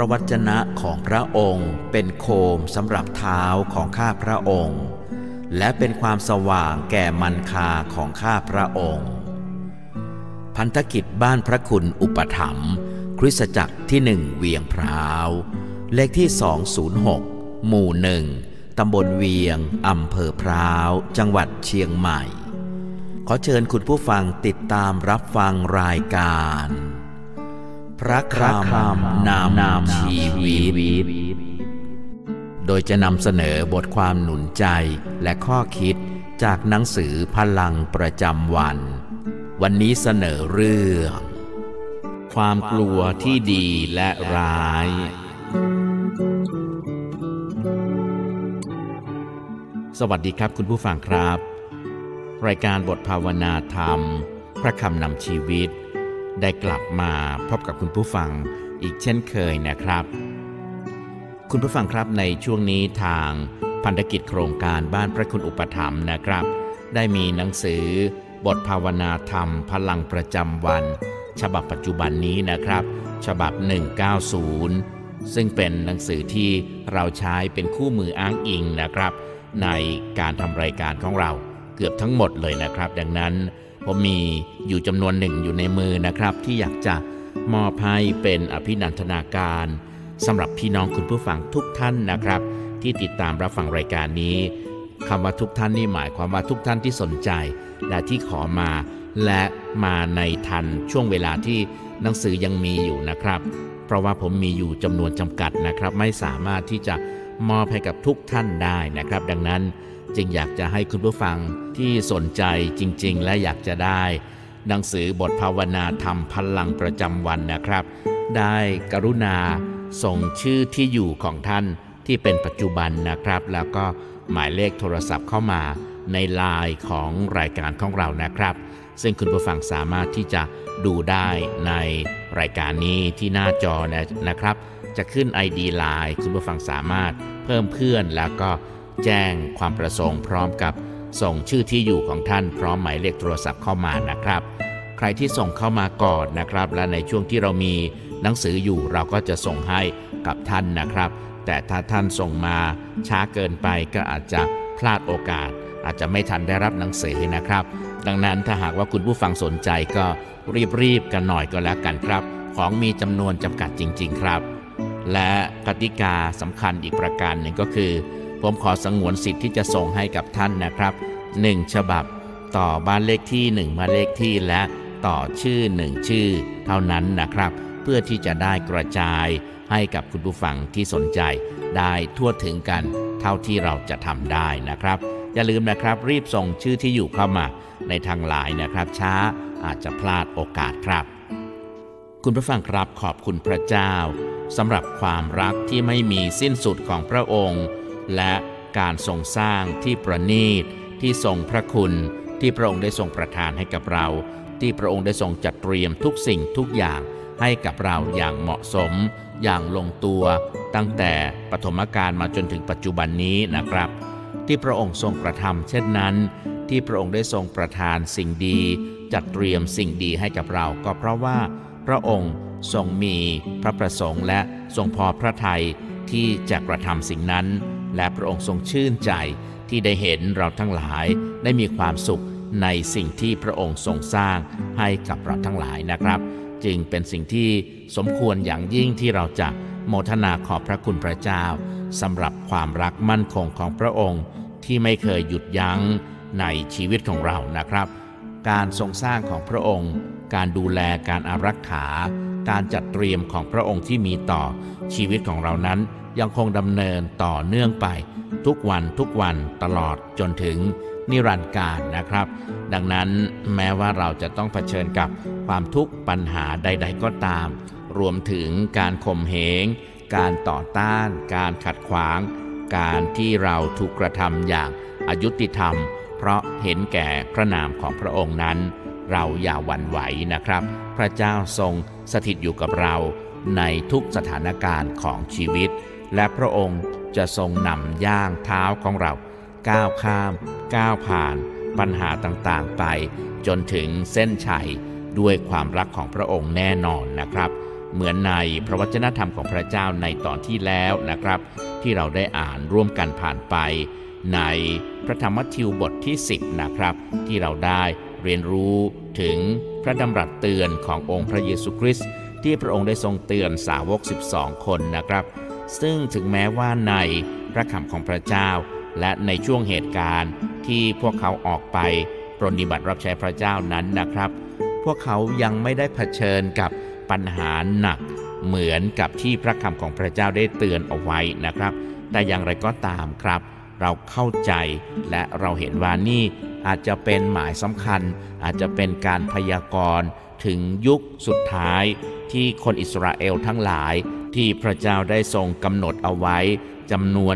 ระวจนะของพระองค์เป็นโคมสำหรับเท้าของข้าพระองค์และเป็นความสว่างแก่มรรคาของข้าพระองค์พันธกิจบ้านพระคุณอุปถัมภ์คริสตจักรที่1เวียงพร้าวเลขที่206หมู่1ตำบลเวียงอำเภอพร้าวจังหวัดเชียงใหม่ขอเชิญคุณผู้ฟังติดตามรับฟังรายการพระคำนำชีวิตโดยจะนำเสนอบทความหนุนใจและข้อคิดจากหนังสือพลังประจำวันนี้เสนอเรื่องความกลัวที่ดีและร้ายสวัสดีครับคุณผู้ฟังครับรายการบทภาวนาธรรมพระคำนำชีวิตได้กลับมาพบกับคุณผู้ฟังอีกเช่นเคยนะครับคุณผู้ฟังครับในช่วงนี้ทางพันธกิจโครงการบ้านพระคุณอุปถัมภ์นะครับได้มีหนังสือบทภาวนาธรรมพลังประจำวันฉบับปัจจุบันนี้นะครับฉบับ190ซึ่งเป็นหนังสือที่เราใช้เป็นคู่มืออ้างอิงนะครับในการทำรายการของเราเกือบทั้งหมดเลยนะครับดังนั้นผมมีอยู่จำนวนหนึ่งอยู่ในมือนะครับที่อยากจะมอบให้เป็นอภินันทนาการสำหรับพี่น้องคุณผู้ฟังทุกท่านนะครับที่ติดตามรับฟังรายการนี้คำว่าทุกท่านนี่หมายความว่าทุกท่านที่สนใจและที่ขอมาและมาในทันช่วงเวลาที่หนังสือยังมีอยู่นะครับเพราะว่าผมมีอยู่จำนวนจำกัดนะครับไม่สามารถที่จะมอบให้กับทุกท่านได้นะครับดังนั้นจึงอยากจะให้คุณผู้ฟังที่สนใจจริงๆและอยากจะได้หนังสือบทภาวนาธรรมพลังประจำวันนะครับได้กรุณาส่งชื่อที่อยู่ของท่านที่เป็นปัจจุบันนะครับแล้วก็หมายเลขโทรศัพท์เข้ามาในไลน์ของรายการของเรานะครับซึ่งคุณผู้ฟังสามารถที่จะดูได้ในรายการนี้ที่หน้าจอนะครับจะขึ้น ID ไลน์คุณผู้ฟังสามารถเพิ่มเพื่อนแล้วก็แจ้งความประสงค์พร้อมกับส่งชื่อที่อยู่ของท่านพร้อมหมายเลขโทรศัพท์เข้ามานะครับใครที่ส่งเข้ามาก่อนนะครับและในช่วงที่เรามีหนังสืออยู่เราก็จะส่งให้กับท่านนะครับแต่ถ้าท่านส่งมาช้าเกินไปก็อาจจะพลาดโอกาสอาจจะไม่ทันได้รับหนังสือนะครับดังนั้นถ้าหากว่าคุณผู้ฟังสนใจก็รีบกันหน่อยก็แล้วกันครับของมีจำนวนจำกัดจริงๆครับและกติกาสำคัญอีกประการหนึ่งก็คือผมขอสงวนสิทธิ์ที่จะส่งให้กับท่านนะครับ1ฉบับต่อบ้านเลขที่1บ้านเลขที่และต่อชื่อ1ชื่อเท่านั้นนะครับเพื่อที่จะได้กระจายให้กับคุณผู้ฟังที่สนใจได้ทั่วถึงกันเท่าที่เราจะทำได้นะครับอย่าลืมนะครับรีบส่งชื่อที่อยู่เข้ามาในทางไลน์นะครับช้าอาจจะพลาดโอกาสครับคุณผู้ฟังครับขอบคุณพระเจ้าสำหรับความรักที่ไม่มีสิ้นสุดของพระองค์และการทรงสร้างที่ประณีตที่ทรงพระคุณที่พระองค์ได้ทรงประทานให้กับเราที่พระองค์ได้ทรงจัดเตรียมทุกสิ่งทุกอย่างให้กับเราอย่างเหมาะสมอย่างลงตัวตั้งแต่ปฐมกาลมาจนถึงปัจจุบันนี้นะครับที่พระองค์ทรงกระทำเช่นนั้นที่พระองค์ได้ทรงประทานสิ่งดีจัดเตรียมสิ่งดีให้กับเราก็เพราะว่าพระองค์ทรงมีพระประสงค์และทรงพอพระทัยที่จะกระทำสิ่งนั้นและพระองค์ทรงชื่นใจที่ได้เห็นเราทั้งหลายได้มีความสุขในสิ่งที่พระองค์ทรงสร้างให้กับเราทั้งหลายนะครับจึงเป็นสิ่งที่สมควรอย่างยิ่งที่เราจะโมทนาขอบพระคุณพระเจ้าสำหรับความรักมั่นคงของพระองค์ที่ไม่เคยหยุดยั้งในชีวิตของเรานะครับการทรงสร้างของพระองค์การดูแลการอารักขาการจัดเตรียมของพระองค์ที่มีต่อชีวิตของเรานั้นยังคงดำเนินต่อเนื่องไปทุกวันตลอดจนถึงนิรันดร์กาลนะครับดังนั้นแม้ว่าเราจะต้องเผชิญกับความทุกข์ปัญหาใดๆก็ตามรวมถึงการข่มเหงการต่อต้านการขัดขวางการที่เราถูกกระทำอย่างอยุติธรรมเพราะเห็นแก่พระนามของพระองค์นั้นเราอย่าหวั่นไหวนะครับพระเจ้าทรงสถิตอยู่กับเราในทุกสถานการณ์ของชีวิตและพระองค์จะทรงนำย่างเท้าของเราก้าวข้ามก้าวผ่านปัญหาต่างๆไปจนถึงเส้นชัยด้วยความรักของพระองค์แน่นอนนะครับเหมือนในพระวจนะธรรมของพระเจ้าในตอนที่แล้วนะครับที่เราได้อ่านร่วมกันผ่านไปในพระธรรมมัทธิวบทที่10นะครับที่เราได้เรียนรู้ถึงพระดำรัสเตือนขององค์พระเยซูคริสต์ที่พระองค์ได้ทรงเตือนสาวก12คนนะครับซึ่งถึงแม้ว่าในพระคำของพระเจ้าและในช่วงเหตุการณ์ที่พวกเขาออกไปปฏิบัติรับใช้พระเจ้านั้นนะครับพวกเขายังไม่ได้เผชิญกับปัญหาหนักเหมือนกับที่พระคำของพระเจ้าได้เตือนเอาไว้นะครับแต่อย่างไรก็ตามครับเราเข้าใจและเราเห็นว่านี่อาจจะเป็นหมายสำคัญอาจจะเป็นการพยากรณ์ถึงยุคสุดท้ายที่คนอิสราเอลทั้งหลายที่พระเจ้าได้ทรงกำหนดเอาไว้จำนวน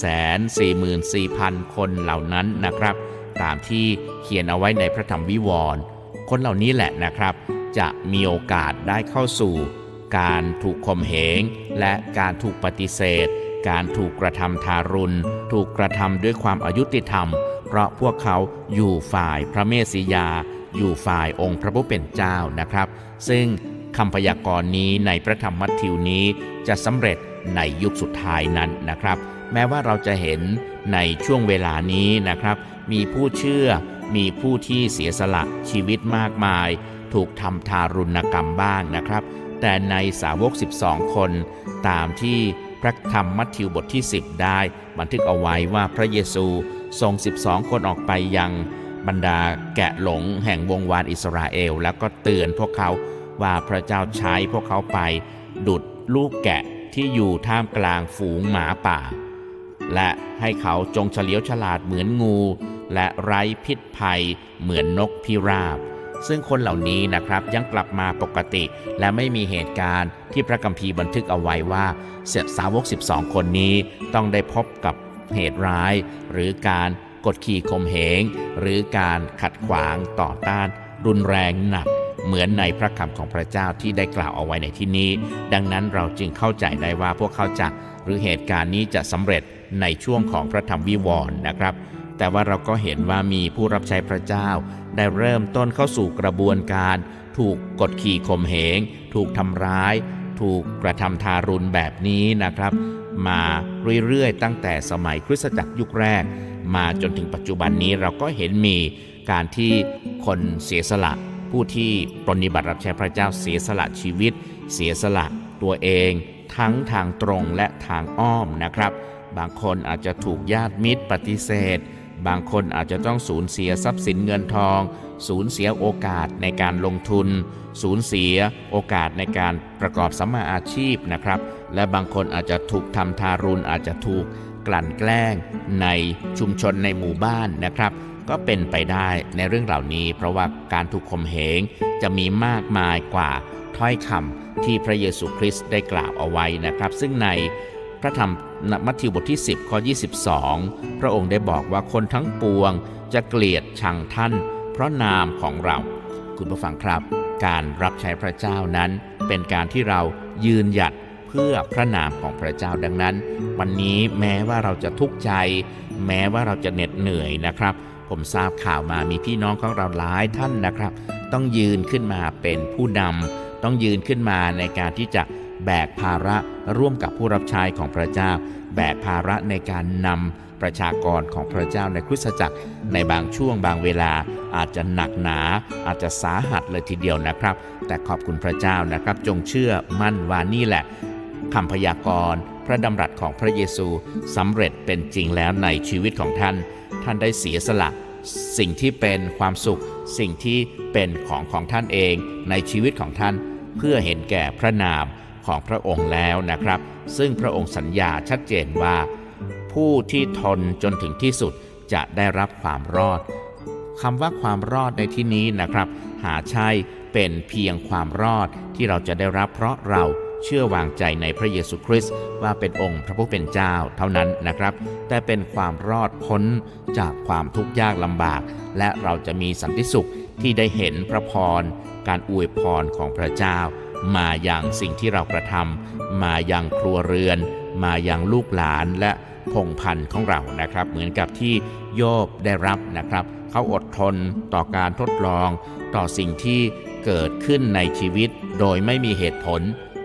144,000 คนเหล่านั้นนะครับตามที่เขียนเอาไว้ในพระธรรมวิวรณ์คนเหล่านี้แหละนะครับจะมีโอกาสได้เข้าสู่การถูกข่มเหงและการถูกปฏิเสธการถูกกระทำทารุณถูกกระทำด้วยความอายุติธรรมเพราะพวกเขาอยู่ฝ่ายพระเมสสิยาอยู่ฝ่ายองค์พระผู้เป็นเจ้านะครับซึ่งคำพยากรณ์นี้ในพระธรรมมัทธิวนี้จะสำเร็จในยุคสุดท้ายนั้นนะครับแม้ว่าเราจะเห็นในช่วงเวลานี้นะครับมีผู้เชื่อมีผู้ที่เสียสละชีวิตมากมายถูกทำทารุณกรรมบ้างนะครับแต่ในสาวก12คนตามที่พระธรรมมัทธิวบทที่10ได้บันทึกเอาไว้ว่าพระเยซูส่ง12คนออกไปยังบรรดาแกะหลงแห่งวงวานอิสราเอลแล้วก็เตือนพวกเขาว่าพระเจ้าใช้พวกเขาไปดุจลูกแกะที่อยู่ท่ามกลางฝูงหมาป่าและให้เขาจงเฉลียวฉลาดเหมือนงูและไร้พิษภัยเหมือนนกพิราบซึ่งคนเหล่านี้นะครับยังกลับมาปกติและไม่มีเหตุการณ์ที่พระคัมภีร์บันทึกเอาไว้ว่าสาวก12คนนี้ต้องได้พบกับเหตุร้ายหรือการกดขี่ข่มเหงหรือการขัดขวางต่อต้านรุนแรงหนักเหมือนในพระคำของพระเจ้าที่ได้กล่าวเอาไว้ในที่นี้ดังนั้นเราจึงเข้าใจได้ว่าพวกเขาจะหรือเหตุการณ์นี้จะสำเร็จในช่วงของพระธรรมวิวรณ์นะครับแต่ว่าเราก็เห็นว่ามีผู้รับใช้พระเจ้าได้เริ่มต้นเข้าสู่กระบวนการถูกกดขี่ข่มเหงถูกทำร้ายถูกกระทำทารุณแบบนี้นะครับมาเรื่อยๆตั้งแต่สมัยคริสตจักรยุคแรกมาจนถึงปัจจุบันนี้เราก็เห็นมีการที่คนเสียสละผู้ที่ปฏิบัติรับใช้พระเจ้าเสียสละชีวิตเสียสละตัวเองทั้งทางตรงและทางอ้อมนะครับบางคนอาจจะถูกญาติมิตรปฏิเสธบางคนอาจจะต้องสูญเสียทรัพย์สินเงินทองสูญเสียโอกาสในการลงทุนสูญเสียโอกาสในการประกอบสัมมาอาชีพนะครับและบางคนอาจจะถูกทำทารุณอาจจะถูกกลั่นแกล้งในชุมชนในหมู่บ้านนะครับก็เป็นไปได้ในเรื่องเหล่านี้เพราะว่าการถูกข่มเหงจะมีมากมายกว่าถ้อยคำที่พระเยซูคริสต์ได้กล่าวเอาไว้นะครับซึ่งในพระธรรมมัทธิวบทที่10ข้อ22พระองค์ได้บอกว่าคนทั้งปวงจะเกลียดชังท่านเพราะนามของเราคุณผู้ฟังครับการรับใช้พระเจ้านั้นเป็นการที่เรายืนหยัดเพื่อพระนามของพระเจ้าดังนั้นวันนี้แม้ว่าเราจะทุกข์ใจแม้ว่าเราจะเหน็ดเหนื่อยนะครับผมทราบข่าวมามีพี่น้องของเราหลายท่านนะครับต้องยืนขึ้นมาเป็นผู้นำต้องยืนขึ้นมาในการที่จะแบกภาระร่วมกับผู้รับใช้ของพระเจ้าแบกภาระในการนำประชากรของพระเจ้าในคริสตจักรในบางช่วงบางเวลาอาจจะหนักหนาอาจจะสาหัสเลยทีเดียวนะครับแต่ขอบคุณพระเจ้านะครับจงเชื่อมั่นว่านี่แหละคำพยากรณ์พระดำรัสของพระเยซูสำเร็จเป็นจริงแล้วในชีวิตของท่านได้เสียสละสิ่งที่เป็นความสุขสิ่งที่เป็นของท่านเองในชีวิตของท่านเพื่อเห็นแก่พระนามของพระองค์แล้วนะครับซึ่งพระองค์สัญญาชัดเจนว่าผู้ที่ทนจนถึงที่สุดจะได้รับความรอดคำว่าความรอดในที่นี้นะครับหาใช่เป็นเพียงความรอดที่เราจะได้รับเพราะเราเชื่อวางใจในพระเยซูคริสต์ว่าเป็นองค์พระผู้เป็นเจ้าเท่านั้นนะครับแต่เป็นความรอดพ้นจากความทุกข์ยากลำบากและเราจะมีสันติสุขที่ได้เห็นพระพรการอวยพรของพระเจ้ามาอย่างสิ่งที่เรากระทำมายังครัวเรือนมายังลูกหลานและพงศ์พันธุ์ของเรานะครับเหมือนกับที่โยบได้รับนะครับเขาอดทนต่อการทดลองต่อสิ่งที่เกิดขึ้นในชีวิตโดยไม่มีเหตุผล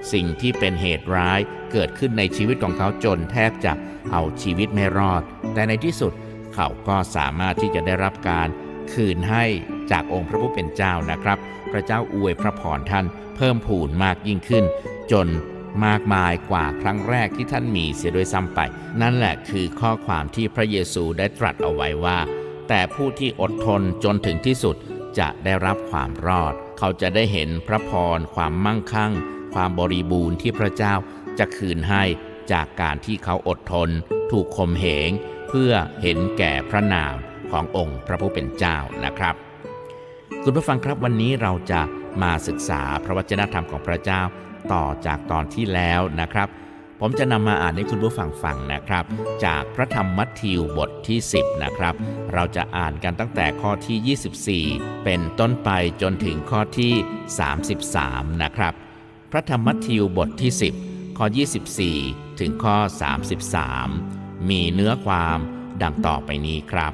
สิ่งที่เป็นเหตุร้ายเกิดขึ้นในชีวิตของเขาจนแทบจะเอาชีวิตไม่รอดแต่ในที่สุดเขาก็สามารถที่จะได้รับการคืนให้จากองค์พระผู้เป็นเจ้านะครับพระเจ้าอวยพระพรท่านเพิ่มพูนมากยิ่งขึ้นจนมากมายกว่าครั้งแรกที่ท่านมีเสียด้วยซ้ำไปนั่นแหละคือข้อความที่พระเยซูได้ตรัสเอาไว้ว่าแต่ผู้ที่อดทนจนถึงที่สุดจะได้รับความรอดเขาจะได้เห็นพระพรความมั่งคั่งความบริบูรณ์ที่พระเจ้าจะคืนให้จากการที่เขาอดทนถูกข่มเหงเพื่อเห็นแก่พระนามขององค์พระผู้เป็นเจ้านะครับคุณผู้ฟังครับวันนี้เราจะมาศึกษาพระวจนะธรรมของพระเจ้าต่อจากตอนที่แล้วนะครับผมจะนำมาอ่านให้คุณผู้ฟังฟังนะครับจากพระธรรมมัทธิวบทที่10นะครับเราจะอ่านกันตั้งแต่ข้อที่24เป็นต้นไปจนถึงข้อที่33นะครับพระธรรมมัทธิวบทที่10ข้อ24ถึงข้อ33มีเนื้อความดังต่อไปนี้ครับ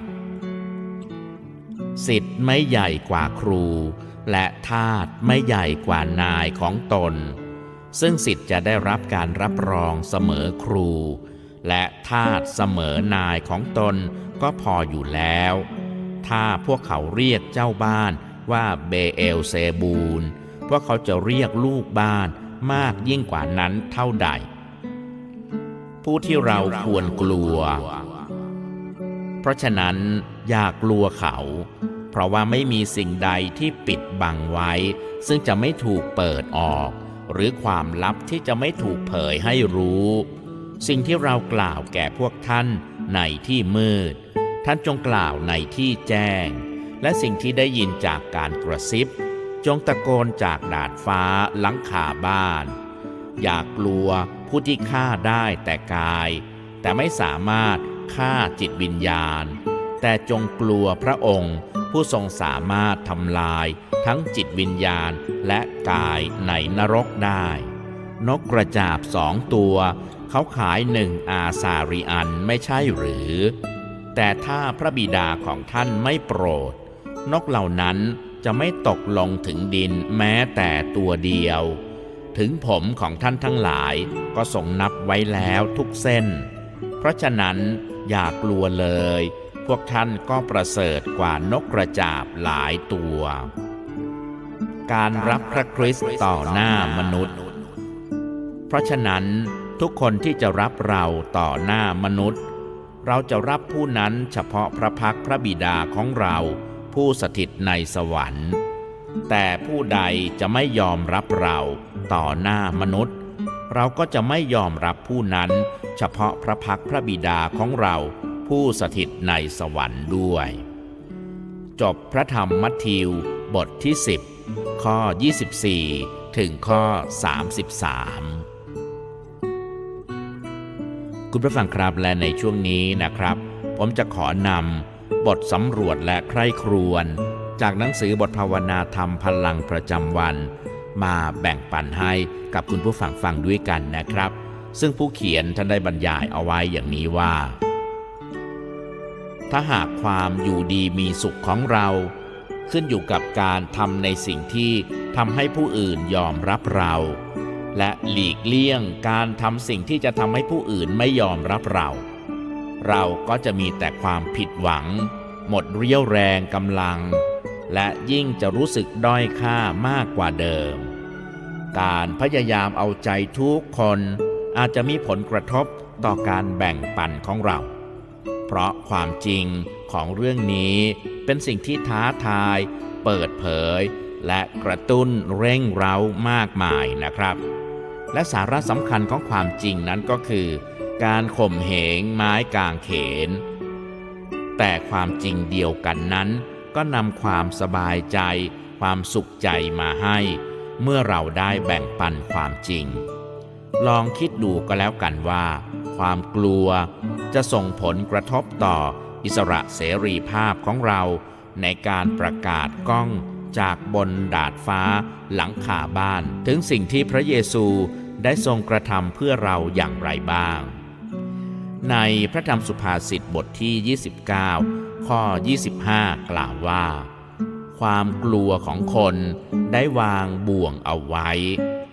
ศิษย์ไม่ใหญ่กว่าครูและทาสไม่ใหญ่กว่านายของตนซึ่งศิษย์จะได้รับการรับรองเสมอครูและทาสเสมอนายของตนก็พออยู่แล้วถ้าพวกเขาเรียกเจ้าบ้านว่าเบเอลเซบูลพวกเขาจะเรียกลูกบ้านมากยิ่งกว่านั้นเท่าใดผู้ที่เราควรกลัวเพราะฉะนั้นอย่ากลัวเขาเพราะว่าไม่มีสิ่งใดที่ปิดบังไว้ซึ่งจะไม่ถูกเปิดออกหรือความลับที่จะไม่ถูกเผยให้รู้สิ่งที่เรากล่าวแก่พวกท่านในที่มืดท่านจงกล่าวในที่แจ้งและสิ่งที่ได้ยินจากการกระซิบจงตะโกนจากดาดฟ้าหลังคาบ้านอย่ากลัวผู้ที่ฆ่าได้แต่กายแต่ไม่สามารถฆ่าจิตวิญญาณแต่จงกลัวพระองค์ผู้ทรงสามารถทำลายทั้งจิตวิญญาณและกายในนรกได้นกกระจาบ2 ตัวเขาขาย1 อาซาริอันไม่ใช่หรือแต่ถ้าพระบิดาของท่านไม่โปรดนกเหล่านั้นจะไม่ตกลงถึงดินแม้แต่ตัวเดียวถึงผมของท่านทั้งหลายก็ทรงนับไว้แล้วทุกเส้นเพราะฉะนั้นอย่ากลัวเลยพวกท่านก็ประเสริฐกว่านกกระจาบหลายตัวการรับพระคริสต์ต่อหน้ามนุษย์เพราะฉะนั้นทุกคนที่จะรับเราต่อหน้ามนุษย์เราจะรับผู้นั้นเฉพาะพระพักพระบิดาของเราผู้สถิตในสวรรค์แต่ผู้ใดจะไม่ยอมรับเราต่อหน้ามนุษย์เราก็จะไม่ยอมรับผู้นั้นเฉพาะพระพักพระบิดาของเราผู้สถิตในสวรรค์ด้วยจบพระธรรมมัทธิวบทที่10ข้อ24ถึงข้อ33คุณผู้ฟังครับและในช่วงนี้นะครับผมจะขอนำบทสำรวจและใคร่ครวญจากหนังสือบทภาวนาธรรมพลังประจำวันมาแบ่งปันให้กับคุณผู้ฟังฟังด้วยกันนะครับซึ่งผู้เขียนท่านได้บรรยายเอาไว้อย่างนี้ว่าถ้าหากความอยู่ดีมีสุขของเราขึ้นอยู่กับการทำในสิ่งที่ทำให้ผู้อื่นยอมรับเราและหลีกเลี่ยงการทำสิ่งที่จะทำให้ผู้อื่นไม่ยอมรับเราก็จะมีแต่ความผิดหวังหมดเรี่ยวแรงกำลังและยิ่งจะรู้สึกด้อยค่ามากกว่าเดิมการพยายามเอาใจทุกคนอาจจะมีผลกระทบต่อการแบ่งปันของเราเพราะความจริงของเรื่องนี้เป็นสิ่งที่ท้าทายเปิดเผยและกระตุ้นเร่งเร้ามากมายนะครับและสาระสำคัญของความจริงนั้นก็คือการข่มเหงไม้กางเขนแต่ความจริงเดียวกันนั้นก็นำความสบายใจความสุขใจมาให้เมื่อเราได้แบ่งปันความจริงลองคิดดูก็แล้วกันว่าความกลัวจะส่งผลกระทบต่ออิสระเสรีภาพของเราในการประกาศก้องจากบนดาดฟ้าหลังคาบ้านถึงสิ่งที่พระเยซูได้ทรงกระทำเพื่อเราอย่างไรบ้างในพระธรรมสุภาษิตบทที่29ข้อ25กล่าวว่าความกลัวของคนได้วางบ่วงเอาไว้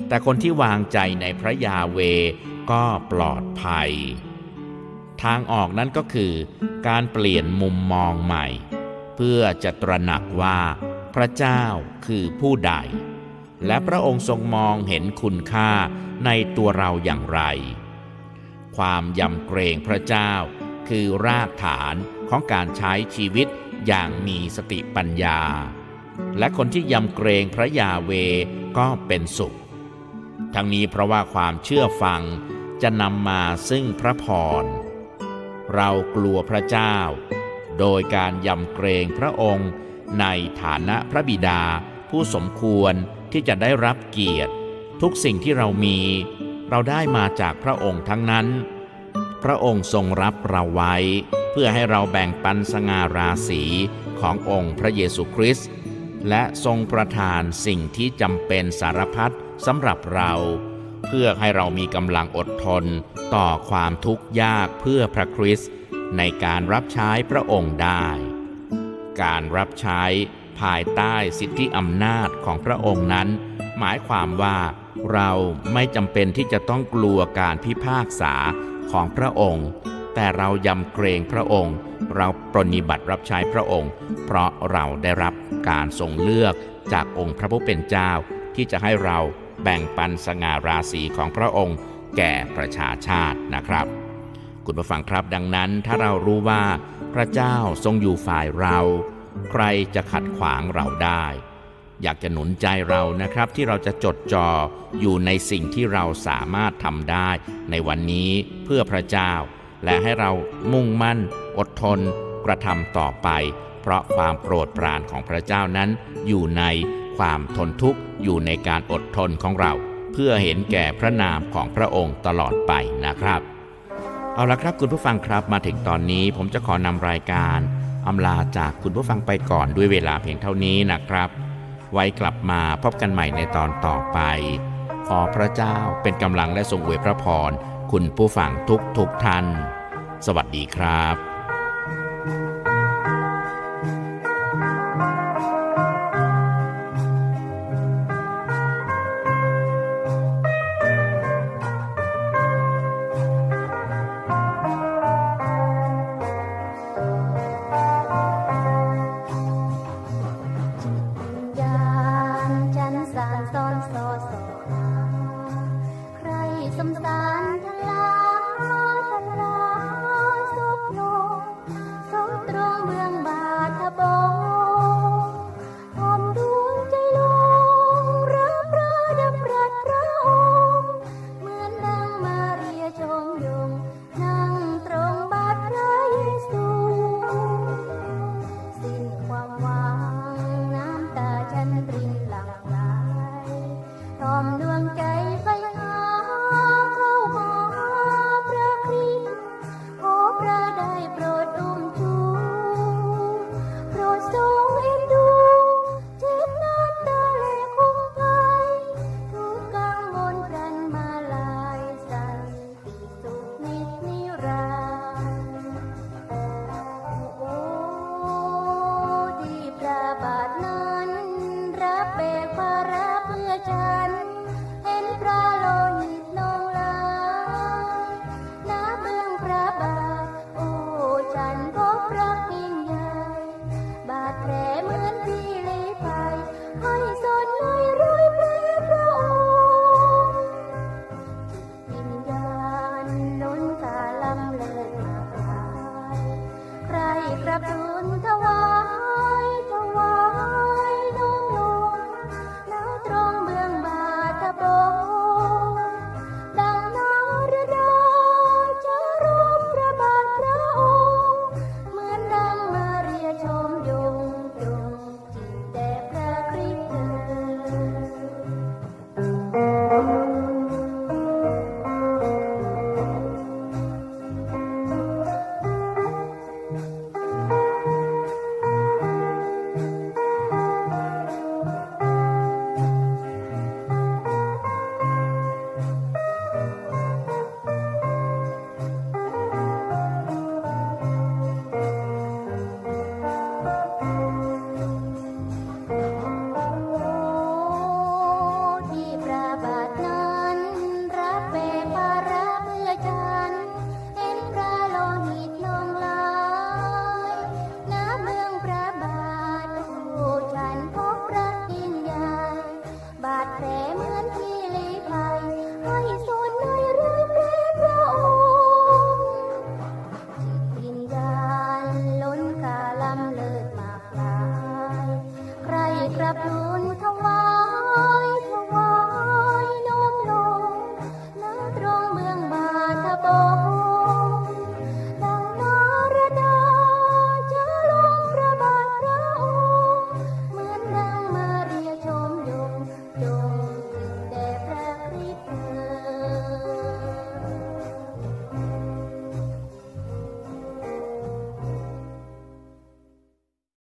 แต่คนที่วางใจในพระยาเวห์ก็ปลอดภัยทางออกนั้นก็คือการเปลี่ยนมุมมองใหม่เพื่อจะตระหนักว่าพระเจ้าคือผู้ใดและพระองค์ทรงมองเห็นคุณค่าในตัวเราอย่างไรความยำเกรงพระเจ้าคือรากฐานของการใช้ชีวิตอย่างมีสติปัญญาและคนที่ยำเกรงพระยาเวห์ก็เป็นสุขทั้งนี้เพราะว่าความเชื่อฟังจะนำมาซึ่งพระพรเรากลัวพระเจ้าโดยการยำเกรงพระองค์ในฐานะพระบิดาผู้สมควรที่จะได้รับเกียรติทุกสิ่งที่เรามีเราได้มาจากพระองค์ทั้งนั้นพระองค์ทรงรับเราไว้เพื่อให้เราแบ่งปันสง่าราศีขององค์พระเยซูคริสต์และทรงประทานสิ่งที่จำเป็นสารพัดสำหรับเราเพื่อให้เรามีกำลังอดทนต่อความทุกข์ยากเพื่อพระคริสต์ในการรับใช้พระองค์ได้การรับใช้ภายใต้สิทธิอำนาจของพระองค์นั้นหมายความว่าเราไม่จำเป็นที่จะต้องกลัวการพิพากษาของพระองค์แต่เรายำเกรงพระองค์เราปรนนิบัติรับใช้พระองค์เพราะเราได้รับการทรงเลือกจากองค์พระผู้เป็นเจ้าที่จะให้เราแบ่งปันสง่าราศีของพระองค์แก่ประชาชาตินะครับคุณผู้ฟังครับดังนั้นถ้าเรารู้ว่าพระเจ้าทรงอยู่ฝ่ายเราใครจะขัดขวางเราได้อยากจะหนุนใจเรานะครับที่เราจะจดจ่ออยู่ในสิ่งที่เราสามารถทำได้ในวันนี้เพื่อพระเจ้าและให้เรามุ่งมั่นอดทนกระทำต่อไปเพราะความโปรดปรานของพระเจ้านั้นอยู่ในความทนทุกข์อยู่ในการอดทนของเราเพื่อเห็นแก่พระนามของพระองค์ตลอดไปนะครับเอาละครับคุณผู้ฟังครับมาถึงตอนนี้ผมจะขอนำรายการอำลาจากคุณผู้ฟังไปก่อนด้วยเวลาเพียงเท่านี้นะครับไว้กลับมาพบกันใหม่ในตอนต่อไปขอพระเจ้าเป็นกำลังและทรงอวยพระพรคุณผู้ฟังทุกท่านสวัสดีครับ